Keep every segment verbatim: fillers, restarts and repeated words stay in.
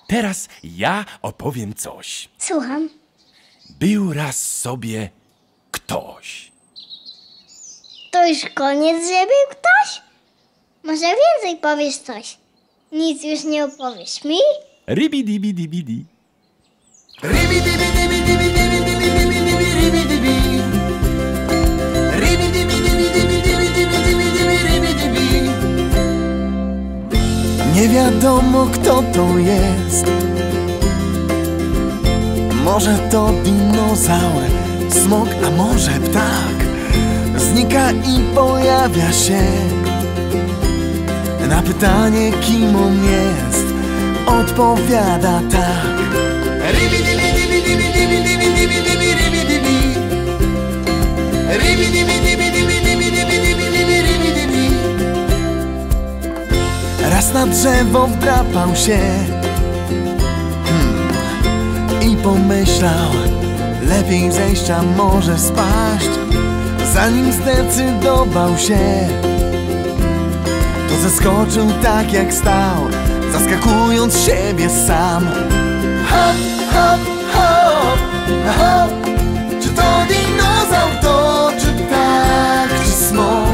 teraz ja opowiem coś. Słucham. Był raz sobie ktoś. To już koniec, że był ktoś? Może więcej powiesz coś? Nic już nie opowiesz mi? Ribi-dibi-dibi-di. Nie wiadomo, kto to jest. Może to dinozaur, smok, a może ptak. Znika i pojawia się. Na pytanie, kim on jest, odpowiada tak. Raz na drzewo wdrapał się hmm. i pomyślał, lepiej zejścia może spaść. Zanim zdecydował się, to zeskoczył tak jak stał, zaskakując siebie sam. Hop, hop, hop, hop. Czy to dinozaur to, czy ptak, czy smok?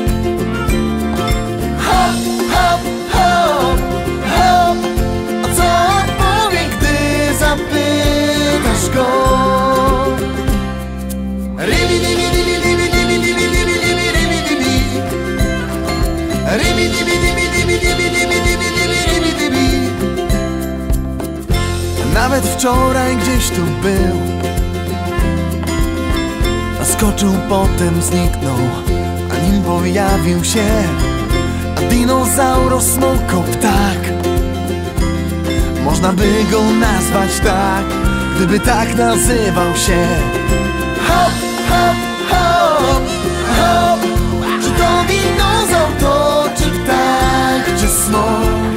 Hop, hop, hop, hop. A co odpowie, gdy zapytasz go? Ribi, dibi, dibi, dibi, dibi, dibi, dibi, dibi, ribi, dibi. Ribi, dibi, dibi, dibi, dibi, dibi, dibi, dibi, ribi, dibi. Nawet wczoraj gdzieś tu był, a skoczył, potem zniknął, a nim pojawił się, a dinozauro smoko ptak. Można by go nazwać tak, gdyby tak nazywał się. Hop, hop, hop, hop. Czy to dinozaur to, czy ptak, czy smok?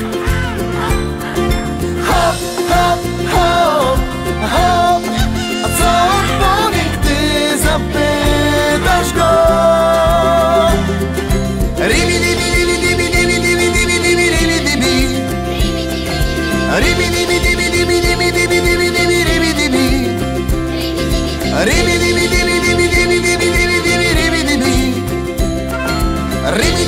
Hop, hop, hop, hop. A co odpowie, gdy zapytasz go? Ribi, dibi, dibi, dibi, dibi, dibi, dibi, dibi, ribi, dibi. Ribi, dibi, dibi, dibi, dibi, dibi, dibi, dibi, ribi, dibi. Ribi, dibi, dibi, dibi, dibi, dibi, dibi, dibi, ribi, dibi. Ribi,